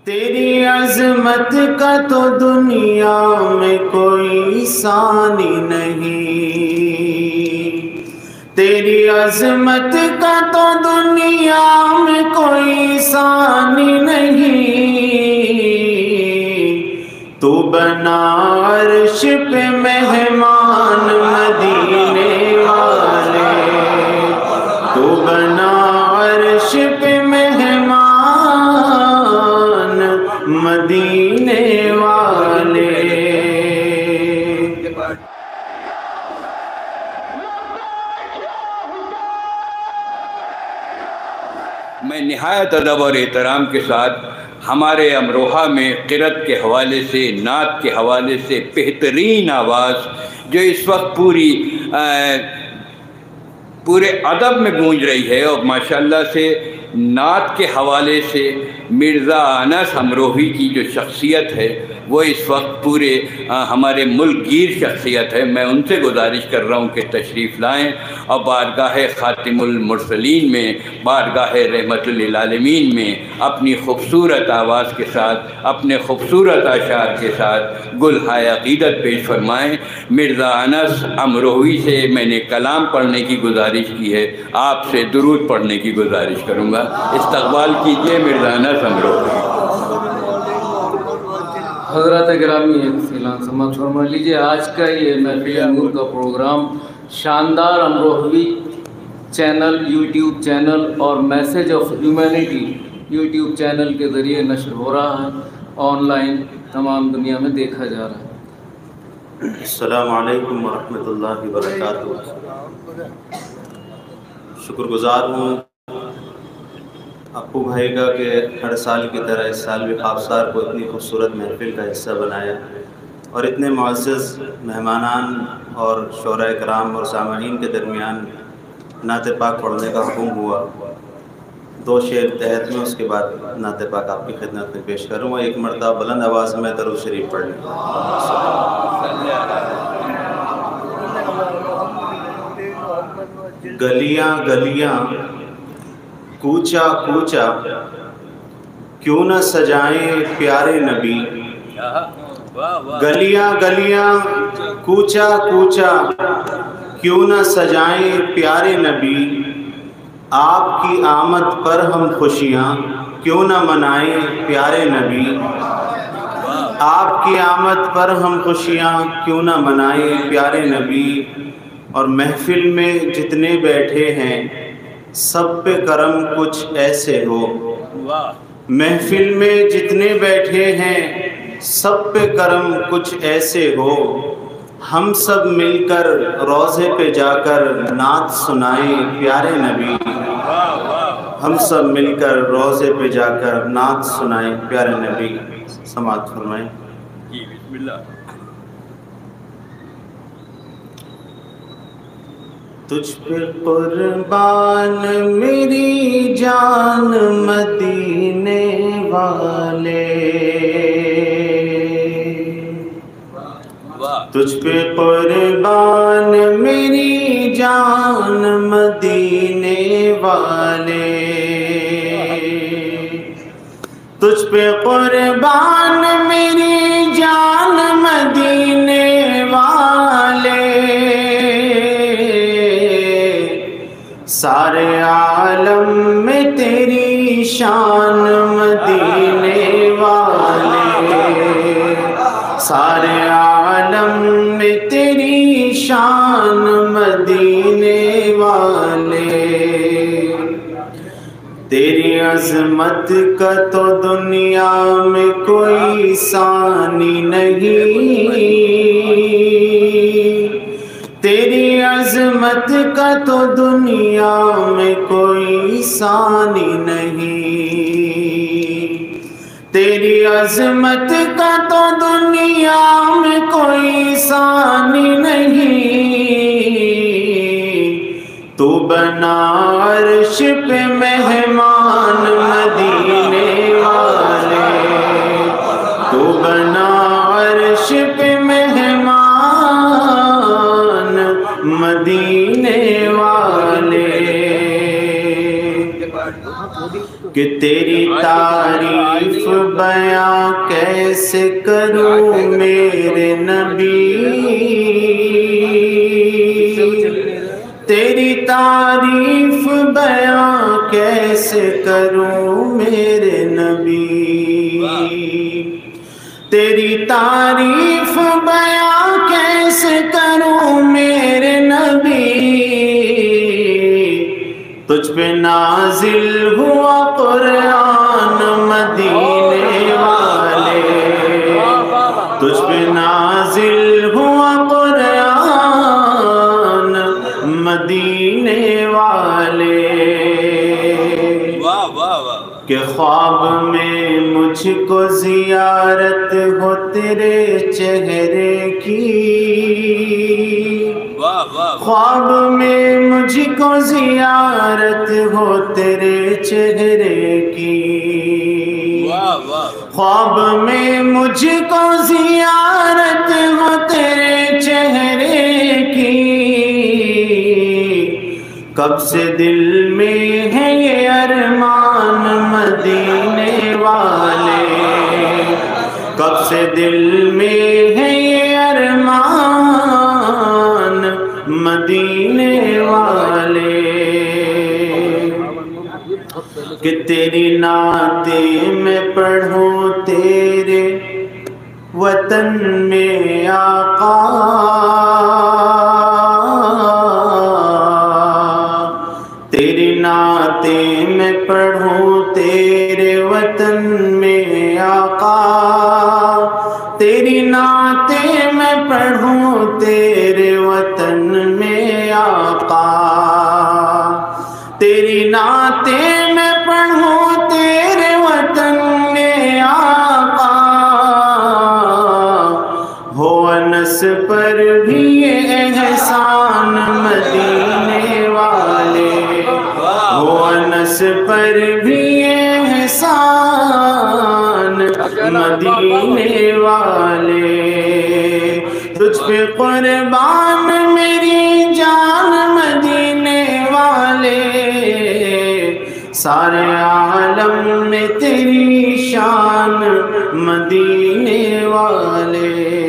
تیری عظمت کا تو دنیا میں کوئی ثانی نہیں، تیری عظمت کا تو دنیا میں کوئی ثانی نہیں، تو بنا عرش پہ مہمان مدینے والے، تو بنا عرش پہ مہمان مدینے والے۔ میں نہایت ادب اور احترام کے ساتھ ہمارے امروہہ میں قرأت کے حوالے سے، نعت کے حوالے سے بہترین آواز جو اس وقت پورے ادب میں گونج رہی ہے، اور ماشاءاللہ سے نعت کے حوالے سے مرزا انس امروہی کی جو شخصیت ہے وہ اس وقت پورے ہمارے ملک گیر شخصیت ہے۔ میں ان سے گزارش کر رہا ہوں کہ تشریف لائیں اور بارگاہ خاتم المرسلین میں، بارگاہ رحمت للعالمین میں اپنی خوبصورت آواز کے ساتھ، اپنے خوبصورت اشعار کے ساتھ گلہائے عقیدت پیش فرمائیں۔ مرزا انس امروہی سے میں نے کلام پڑھنے کی گزارش کی ہے، آپ سے درود پڑھنے کی گزارش کروں گا۔ استقبال کیجئے مرزا انس امروہی۔ حضرات گرامی اعلان سماعت فرما لیجیے، آج کا یہ محفل نور کا پروگرام شاندار امروہوی چینل، یوٹیوب چینل اور message of humanity YouTube channel کے ذریعے نشر ہو رہا ہے، آن لائن تمام دنیا میں دیکھا جا رہا ہے۔ السلام علیکم ورحمۃ اللہ وبرکاتہ۔ شکر گزار ہوں اپو بھائی کا کہ ہر سال کی طرح اس سال بھی خاکسار کو اتنی خوبصورت محفل کا حصہ بنایا، اور اتنے معزز مہمانان اور شعراء کرام اور سامعین کے درمیان نعت پاک پڑھنے کا حکم ہوا۔ دو شعر تحت میں، اس کے بعد نعت پاک آپ کی خدمت میں پیش کروں گا۔ ایک مرتبہ بلند آواز میں درود شریف پڑھ لیں۔ گلیاں گلیاں کوچا کوچا کیوں نہ سجائیں پیارے نبی، گلیاں گلیاں کوچا کوچا کیوں نہ سجائیں پیارے نبی، آپ کی آمد پر ہم خوشیاں کیوں نہ منائیں پیارے نبی، آپ کی آمد پر ہم خوشیاں کیوں نہ منائیں پیارے نبی۔ اور محفل میں جتنے بیٹھے ہیں سب پہ کرم کچھ ایسے ہو، محفل میں جتنے بیٹھے ہیں سب پہ کرم کچھ ایسے ہو، ہم سب مل کر روضے پہ جا کر نعت سنائیں پیارے نبی، ہم سب مل کر روضے پہ جا کر نعت سنائیں پیارے نبی۔ سماعت فرمائیں۔ جی بسم اللہ۔ تجھ پہ قربان میری جان مدینے والے، تجھ پہ قربان میری جان مدینے والے، تجھ پہ قربان میری جان مدینے والے، سارے عالم میں تیری شان مدینے والے، سارے عالم میں تیری شان مدینے والے، تیری عظمت کا تو دنیا میں کوئی ثانی نہیں، تیری عظمت کا تو دنیا میں کوئی ثانی نہیں، تیری عظمت کا تو دنیا میں کوئی ثانی نہیں، تو بنا عرش پہ مہمان مدینے والے، تو بنا عرش پہ مہمان مدینے والے، کہ تیری تعریف بیاں کیسے کروں میرے نبی، تیری تعریف بیاں کیسے کروں میرے نبی، تیری تعریف بیاں کیسے کروں میرے نبی، تجھ پہ نازل ہوا قرآن مدینے والے، تجھ پہ نازل ہوا قرآن مدینے والے، کہ خواب میں مجھ کو زیارت ہو تیرے چہرے کی، خواب میں مجھ کو زیارت ہو تیرے چہرے کی، خواب میں مجھ کو زیارت ہو تیرے چہرے کی، کب سے دل میں ہے یہ ارمان مدینے والے، کب سے دل میں ہے یہ ارمان مدینے والے، کہ تیری نعتیں میں پڑھوں تیرے وطن میں آقا، تیری نعتیں میں پڑھوں تیرے وطن میں آقا، تیری نعتیں میں پڑھوں تیرے وطن میں آقا، تیری نعتیں میں پڑھوں تیرے وطن میں آقا، ہو انس پر بھی یہ احسان مدینے والے، ہو انس پر بھی یہ احسان مدینے والے، تجھ پہ قربان میری جان مدینے والے، سارے عالم میں تیری شان مدینے والے۔